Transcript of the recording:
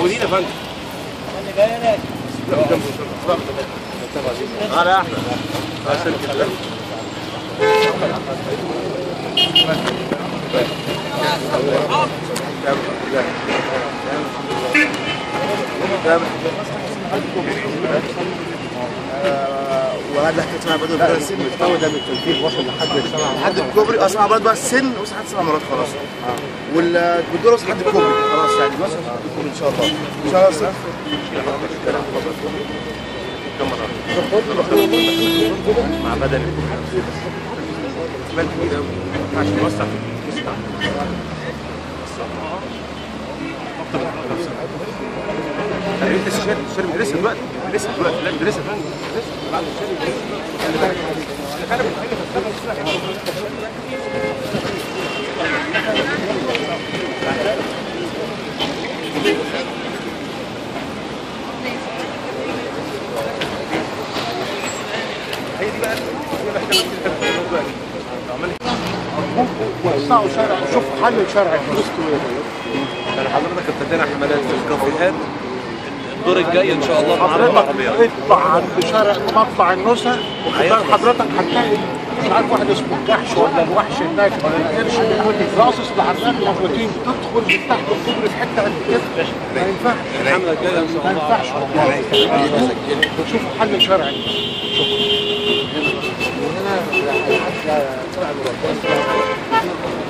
موجودين يا فندم. على احمد وهذا حكيت مع بدر السن مستوى ده من التنفيذ وصل لحد الكوبري. اسمع بقى السن وصل لحد 7 مرات خلاص. والدور وصل لحد الكوبري خلاص، يعني وصل لحد الكوبري ان شاء الله. ان شاء الله مع بدل احتمال كبير قوي عشان نوسع لسه الشارع لسه دلوقتي لا لسه يا فندم لسه بعد الشارع خلي بالك هي دي بقى وسعوا شارع، شوف حل شارع يعني حضرتك ابتدينا حملات في الكافيهات. الدور الجاي ان شاء الله حضرتك اطلع عند شارع مطلع النزهه حضرتك هتلاقي مش عارف واحد اسمه الجحش ولا الوحش هناك ولا القرش راصص العراق موجودين، تدخل من تحت الكوبري في حته قد كده ما ينفعش. الحمله الجايه ان شاء الله ما ينفعش والله. شوف حل شرعي. شوف هنا